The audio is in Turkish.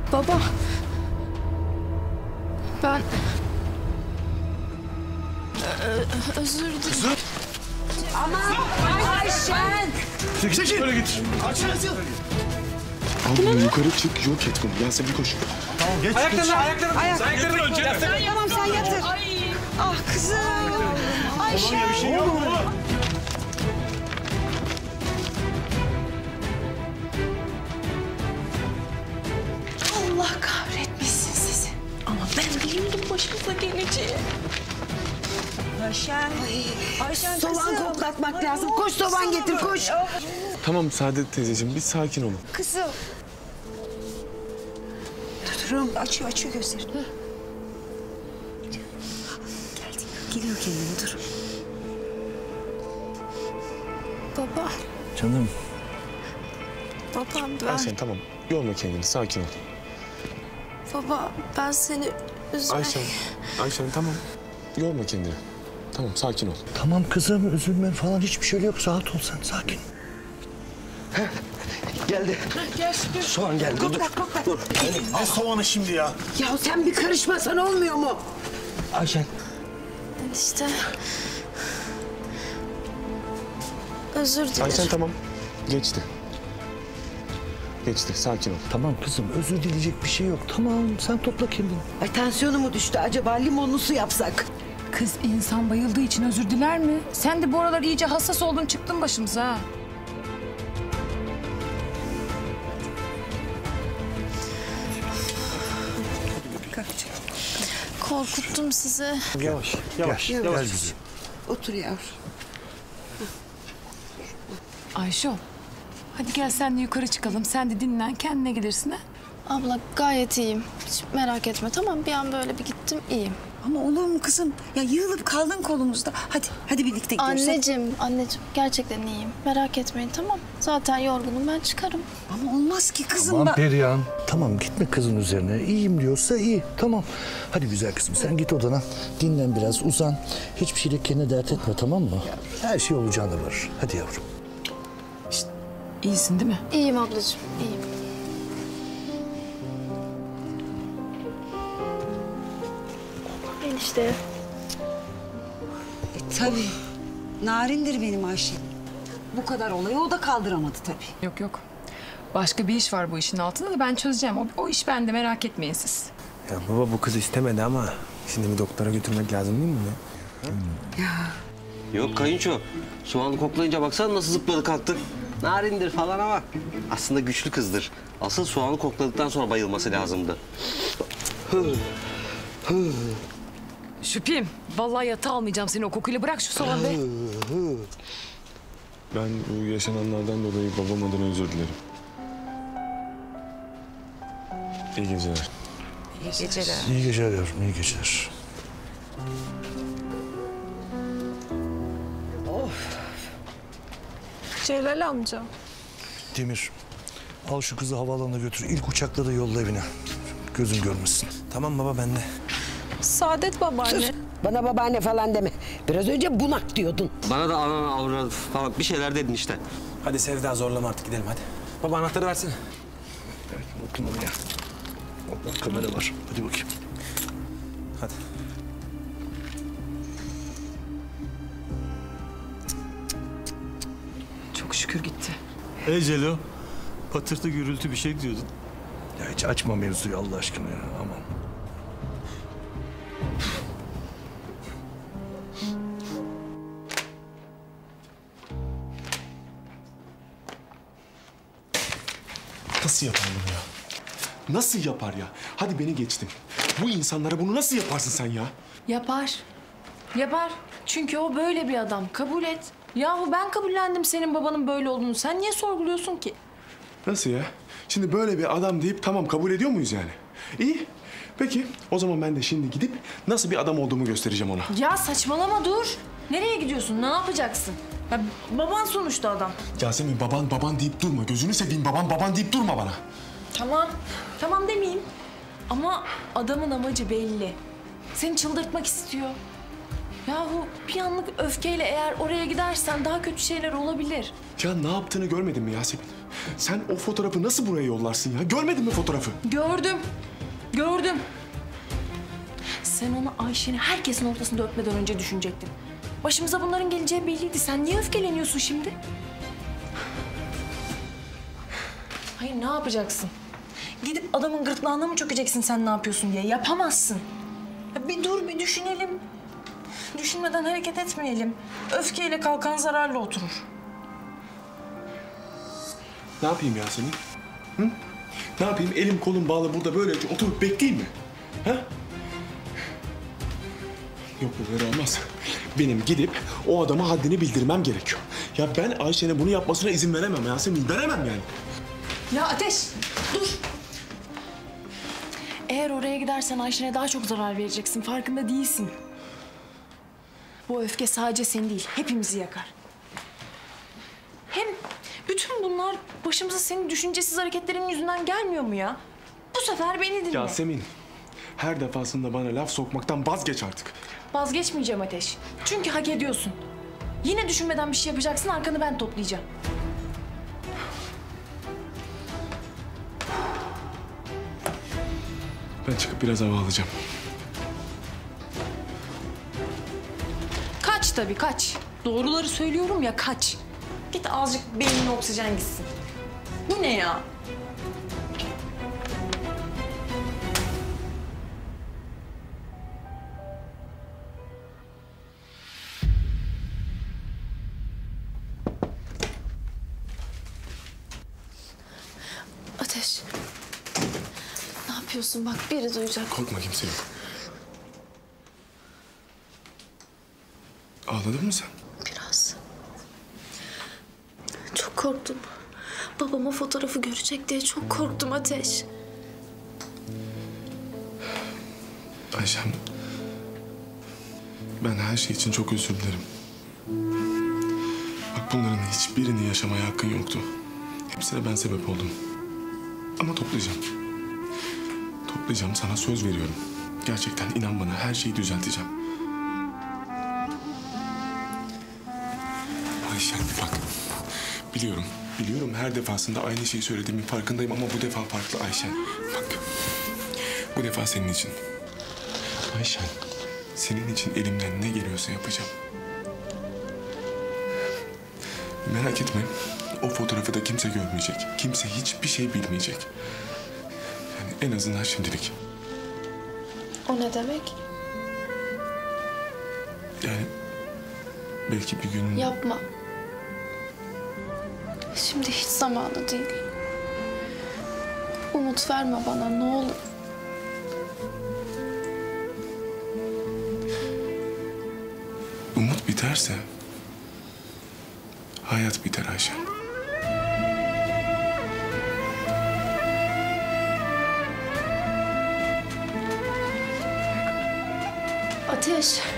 Baba. Ben... özür dilerim. Aman Ayşen! Çekil! Böyle git. Abi yukarı çık, yok et bunu. Yasemin koş. Tamam geç. Ayaklarını önce. Tamam sen yatır. Ah kızım. Ayşen. Bir şey yok mu? Allah kahretmesin sizi. Ama ben biliyordum başımıza geleceği. Ayşen. Ayşen soğan koklatmak lazım. Koş soğan getir koş. Tamam Saadet teyzeciğim, bir sakin olun. Kızım. Durum açıyor gözlerini. Geldi. Geliyor kendine dur. Baba. Canım. Babam ben... Ayşen tamam, yorma kendini, sakin ol. Baba ben seni üzmek... Ayşen tamam, yorma kendini. Tamam, sakin ol. Tamam kızım üzülme falan hiçbir şey yok. Rahat ol sen sakin. Geldi. Soğan geldi. Dur. Ne soğanı şimdi ya? Ya sen bir karışmasan olmuyor mu? Ayşen. İşte... özür dilerim. Ayşen tamam, geçti. Geçti, sakin ol. Tamam kızım özür dileyecek bir şey yok. Tamam sen topla kendini. Ay tansiyonu mu düştü acaba limonlu su yapsak? Kız insan bayıldığı için özür diler mi? Sen de bu aralar iyice hassas oldun çıktın başımıza ha. Korkuttum sizi. Yavaş. Gel güzel. Otur yavrum. Ayşo. Hadi gel sen de yukarı çıkalım. Sen de dinlen kendine gelirsin ha. Abla gayet iyiyim. Hiç merak etme tamam bir an böyle bir gittim iyiyim. Ama olur mu kızım? Ya yığılıp kaldın kolumuzda. Hadi birlikte gidiyoruz. Anneciğim gerçekten iyiyim. Merak etmeyin tamam. Zaten yorgunum ben çıkarım. Ama olmaz ki kızım. Tamam Perihan. Tamam gitme kızın üzerine. İyiyim diyorsa iyi. Tamam. Hadi güzel kızım sen git odana. Dinlen biraz uzan. Hiçbir şeyle kendine dert etme tamam mı? Her şey olacağına varır. Hadi yavrum. İyisin değil mi? İyiyim ablacığım iyiyim. Enişte. Tabii. Narindir benim Ayşe. Bu kadar olayı o da kaldıramadı tabii. Yok. Başka bir iş var bu işin altında da ben çözeceğim. O iş bende merak etmeyin siz. Ya baba bu kız istemedi ama şimdi bir doktora götürmek lazım değil mi? Yok kayınço. Soğanı koklayınca baksana nasıl zıpladı kalktı. Narindir falan ama aslında güçlü kızdır. Asıl soğanı kokladıktan sonra bayılması lazımdı. Şüphim. Vallahi yatağa almayacağım seni o kokuyla. Bırak şu soğanı be. Ben bu yaşananlardan dolayı babam adına özür dilerim. İyi geceler. İyi geceler. İyi geceler yavrum iyi geceler. Celal amca. Demir al şu kızı havaalanına götür. İlk uçakla da yolla evine. Gözün görmesin. Tamam baba ben de. Saadet babaanne. Bana babaanne falan deme. Biraz önce bunak diyordun. Bana da ana avradı falan bir şeyler dedin işte. Hadi Sevda zorlama artık gidelim hadi. Baba anahtarı versene. Evet, bakın oraya. Allah kamera var. Hadi bakayım. Hadi. Çok şükür gitti. Celo, patırtı gürültü bir şey diyordun. Ya hiç açma mevzuyu Allah aşkına ya. Aman. Nasıl yapar bunu ya? Nasıl yapar ya? Hadi beni geçtim. Bu insanlara bunu nasıl yaparsın sen ya? Yapar. Çünkü o böyle bir adam. Kabul et. Yahu ben kabullendim senin babanın böyle olduğunu. Sen niye sorguluyorsun ki? Nasıl ya? Şimdi böyle bir adam deyip tamam kabul ediyor muyuz yani? İyi. Peki o zaman ben de şimdi gidip nasıl bir adam olduğumu göstereceğim ona. Ya saçmalama dur. Nereye gidiyorsun? Ne yapacaksın? Ya baban sonuçta adam. Yasemin baban deyip durma. Gözünü seveyim baban deyip durma bana. Tamam demeyeyim. Ama adamın amacı belli. Seni çıldırtmak istiyor. Yahu bir anlık öfkeyle eğer oraya gidersen daha kötü şeyler olabilir. Ya ne yaptığını görmedin mi Yasemin? Sen o fotoğrafı nasıl buraya yollarsın ya? Görmedin mi fotoğrafı? Gördüm. Gördüm. Sen onu Ayşe'ni herkesin ortasında öpmeden önce düşünecektin. Başımıza bunların geleceği belliydi. Sen niye öfkeleniyorsun şimdi? Hayır, ne yapacaksın? Gidip adamın gırtlağına mı çökeceksin sen ne yapıyorsun diye? Yapamazsın. Ya bir dur, bir düşünelim. Düşünmeden hareket etmeyelim. Öfkeyle kalkan zararla oturur. Ne yapayım Yasemin? Hı? Ne yapayım? Elim kolum bağlı burada böylece oturup bekleyeyim mi? Ha? Yok, bu böyle olmaz. Benim gidip o adama haddini bildirmem gerekiyor. Ya ben Ayşe'nin bunu yapmasına izin veremem Yasemin. Veremem yani. Ya Ateş, dur. Eğer oraya gidersen Ayşe'ne daha çok zarar vereceksin. Farkında değilsin. Bu öfke sadece seni değil, hepimizi yakar. Hem bütün bunlar başımıza senin düşüncesiz hareketlerin yüzünden gelmiyor mu ya? Bu sefer beni dinle. Yasemin, her defasında bana laf sokmaktan vazgeç artık. Vazgeçmeyeceğim Ateş. Çünkü hak ediyorsun. Yine düşünmeden bir şey yapacaksın, arkanı ben toplayacağım. Ben çıkıp biraz hava alacağım. Kaç tabii, kaç. Doğruları söylüyorum ya, kaç. Git azıcık beynine oksijen gitsin. Bu ne ya? Ateş. Ne yapıyorsun? Bak biri duyacak. Korkma, kimse yok. Ağladın mı sen? Biraz. Çok korktum. Babam o fotoğrafı görecek diye çok korktum Ateş. Ayşem, ben her şey için çok özür dilerim. Bak, bunların hiçbirini yaşamaya hakkın yoktu. Hepsine ben sebep oldum. Ama toplayacağım. Toplayacağım, sana söz veriyorum. Gerçekten inan bana, her şeyi düzelteceğim. Ayşen bak, biliyorum her defasında aynı şeyi söylediğimin farkındayım ama bu defa farklı Ayşen. Bak, bu defa senin için. Ayşen, senin için elimden ne geliyorsa yapacağım. Merak etme, o fotoğrafı da kimse görmeyecek. Kimse hiçbir şey bilmeyecek. Yani en azından şimdilik. O ne demek? Yani belki bir gün... Yapma. Şimdi hiç zamanı değil. Umut verme bana, ne olur. Umut biterse hayat biter Ayşe. Ateş.